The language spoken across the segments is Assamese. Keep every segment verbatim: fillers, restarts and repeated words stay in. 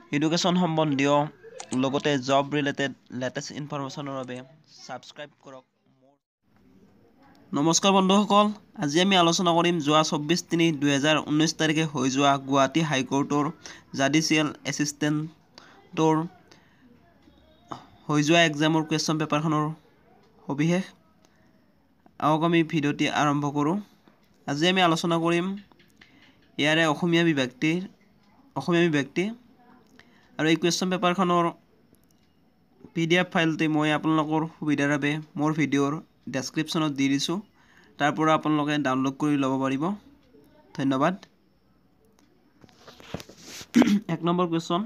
এডুকেশ্যন সম্বন্ধীয় লগতে জব ৰিলেটেড লেটেষ্ট ইনফৰমেশ্যনৰ বাবে ছাবস্ক্ৰাইব কৰক। নমস্কাৰ বন্ধুসকল, আজি আমি আলোচনা কৰিম যোৱা চৌব্বিছ তিনি দুহেজাৰ ঊনৈছ তাৰিখে হৈ যোৱা গুৱাহাটী হাইকোৰ্টৰ জাডিচিয়েল এছিষ্টেণ্টৰ হৈ যোৱা এক্সামৰ কুৱেশ্যন পেপাৰখনৰ সবিশেষ। আহক আমি ভিডিঅ'টি আৰম্ভ কৰোঁ। আজি আমি আলোচনা কৰিম ইয়াৰে অসমীয়া বিভাগটিৰ অসমীয়া বিভাগটি আৰু এই কুৱেশ্যন পেপাৰখনৰ পি ডি এফ ফাইলটি মই আপোনালোকৰ সুবিধাৰ বাবে মোৰ ভিডিঅ'ৰ ডেছক্ৰিপশ্যনত দি দিছোঁ, তাৰ পৰা আপোনালোকে ডাউনলোড কৰি ল'ব পাৰিব। ধন্যবাদ। এক নম্বৰ কুৱেশ্যন,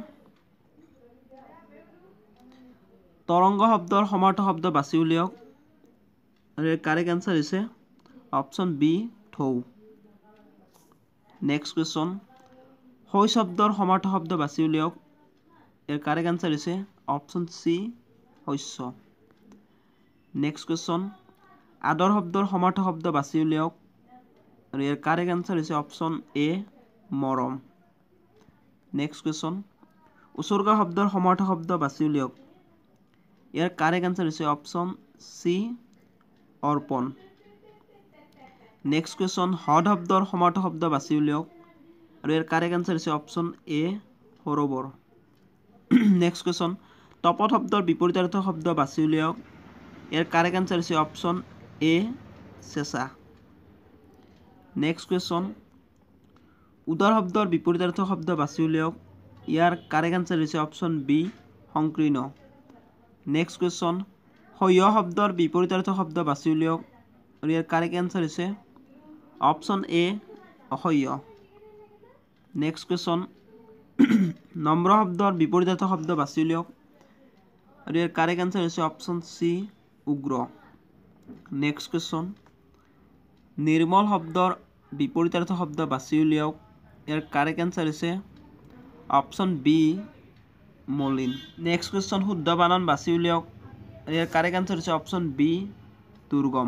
তৰংগ শব্দৰ সমাৰ্থ শব্দ বাছি উলিয়াওক। আৰু ইয়াৰ কাৰেক্ট এনচাৰ হৈছে অপশ্যন বি ঢৌ। নেক্সট কুৱেশ্যন, শৈ শব্দৰ সমাৰ্থ শব্দ বাছি উলিয়াওক। ইয়াৰ কাৰেক্ট এনচাৰ হৈছে অপশ্যন চি শস্য। নেক্সট কুৱেশ্যন, আদৰ শব্দৰ সমাৰ্থ শব্দ বাছি উলিয়াওক। আৰু ইয়াৰ কাৰেক্ট এনচাৰ হৈছে অপশ্যন এ মৰম। নেক্সট কুৱেশ্যন, উচৰ্গা শব্দৰ সমাৰ্থ শব্দ বাছি উলিয়াওক। ইয়াৰ কাৰেক্ট এনচাৰ হৈছে অপশ্যন চি অৰ্পণ। নেক্সট কুৱেশ্যন, হ্ৰদ শব্দৰ সমাৰ্থ শব্দ বাছি উলিয়াওক। আৰু ইয়াৰ কাৰেক্ট এনচাৰ হৈছে অপশ্যন এ সৰোবৰ। নেক্সট কুৱেশ্যন, তপত শব্দৰ বিপৰীতাৰ্থ শব্দ বাছি উলিয়াওক। ইয়াৰ কাৰেক্ট এনচাৰ হৈছে অপশ্যন এ চেঁচা। নেক্সট কুৱেশ্যন, উদৰ শব্দৰ বিপৰীতাৰ্থ শব্দ বাছি উলিয়াওক। ইয়াৰ কাৰেক্ট এনচাৰ হৈছে অপশ্যন বি সংকীৰ্ণ। নেক্সট কুৱেশ্যন, সহ্য শব্দৰ বিপৰীতাৰ্থ শব্দ বাছি উলিয়াওক। আৰু ইয়াৰ কাৰেক্ট এনচাৰ হৈছে অপশ্যন এ অসহ্য। নেক্সট কুৱেশ্যন, নম্ৰ শব্দৰ বিপৰীতাৰ্থ শব্দ বাছি উলিয়াওক। আৰু ইয়াৰ কাৰেক্ট এনচাৰ হৈছে অপশ্যন চি উগ্ৰ। নেক্সট কুৱেশ্যন, নিৰ্মল শব্দৰ বিপৰীতাৰ্থ শব্দ বাছি উলিয়াওক। ইয়াৰ কাৰেক্ট এনচাৰ হৈছে অপশ্যন বি মলিন। নেক্সট কুৱেশ্যন, শুদ্ধ বানান বাছি উলিয়াওক। ইয়াৰ কাৰেক্ট এনচাৰ হৈছে অপশ্যন বি দুৰ্গম।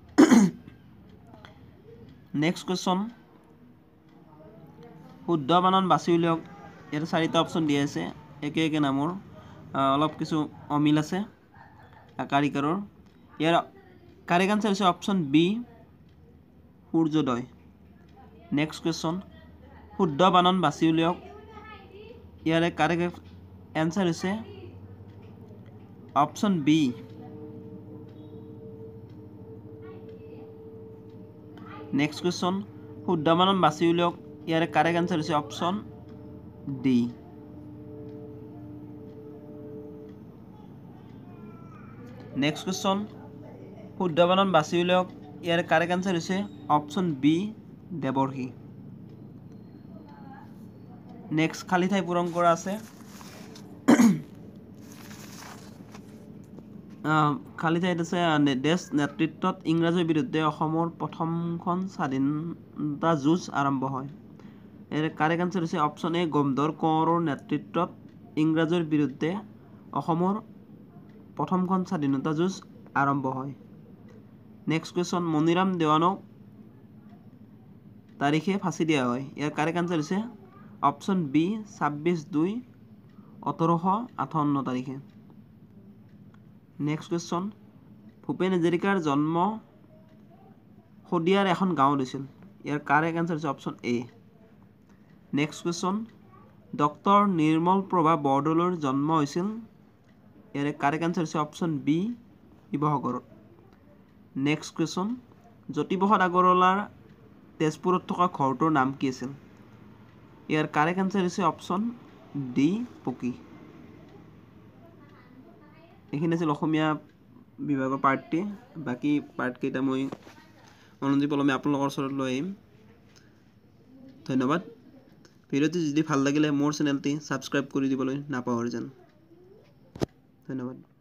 নেক্সট কুৱেশ্যন, শুদ্ধ বানান বাছি উলিয়াওক। ইয়াত চাৰিটা অপশ্যন দিয়া আছে, একে একে নামৰ অলপ কিছু অমিল আছে আকাৰ ইকাৰৰ। ইয়াৰ কাৰেক্ট এনচাৰ হৈছে অপশ্যন বি সূৰ্যোদয়। নেক্সট কুৱেশ্যন, শুদ্ধ বানান বাছি উলিয়াওক। ইয়াৰে কাৰেক্ট এনচাৰ হৈছে অপশ্যন বি নেক্সট কুৱেশ্যন, শুদ্ধ বানান বাছি উলিয়াওক। ইয়াৰে কাৰেক্ট এনচাৰ হৈছে অপশ্যন ডি। নেক্সট কুৱেশ্যন, শুদ্ধ বানান বাছি উলিয়াওক। ইয়াৰে কাৰেক্ট এনচাৰ হৈছে অপশ্যন বি দেৱৰ্ষি। নেক্সট, খালী ঠাই পূৰণ কৰা আছে। খালী ঠাইত আছে দেশ নেতৃত্বত ইংৰাজৰ বিৰুদ্ধে অসমৰ প্ৰথমখন স্বাধীনতা যুঁজ আৰম্ভ হয়। ইয়াৰ কাৰেক্ট এনচাৰ হৈছে অপশ্যন এ গম্ভীৰ কোঁৱৰৰ নেতৃত্বত ইংৰাজৰ বিৰুদ্ধে অসমৰ প্ৰথমখন স্বাধীনতা যুঁজ আৰম্ভ হয়। নেক্সট কুৱেশ্যন, মণিৰাম দেৱানক তাৰিখে ফাঁচি দিয়া হয়। ইয়াৰ কাৰেক্ট এনচাৰ হৈছে অপশ্যন বি ছাব্বিছ দুই ওঠৰশ আঠাৱন্ন তাৰিখে। নেক্সট কুৱেশ্যন, ভূপেন হাজৰিকাৰ জন্ম শদিয়াৰ এখন গাঁৱত হৈছিল। ইয়াৰ কাৰেক্ট এনচাৰ হৈছে option A. Next question, doctor Nirmal Prabha বৰদলৈৰ জন্ম হৈছিল। ইয়াৰে কাৰেক্ট এনচাৰ হৈছে অপশ্যন বি শিৱসাগৰত। নেক্সট কুৱেশ্যন, জ্যোতিপ্ৰসাদ আগৰৱালাৰ তেজপুৰত থকা ঘৰটোৰ নাম কি আছিল? ইয়াৰ কাৰেক্ট এনচাৰ হৈছে অপশ্যন ডি পকী। এইখিনি আছিল অসমীয়া বিভাগৰ পাৰ্টটি। বাকী পাৰ্টকেইটা মই মনোযোগ পলমে আপোনালোকৰ ওচৰত লৈ আহিম। ধন্যবাদ। ভিডিঅ'টি যদি ভাল লাগিলে মোৰ চেনেলটি ছাবস্ক্ৰাইব কৰি দিবলৈ নাপাহৰে যেন। ধন্যবাদ।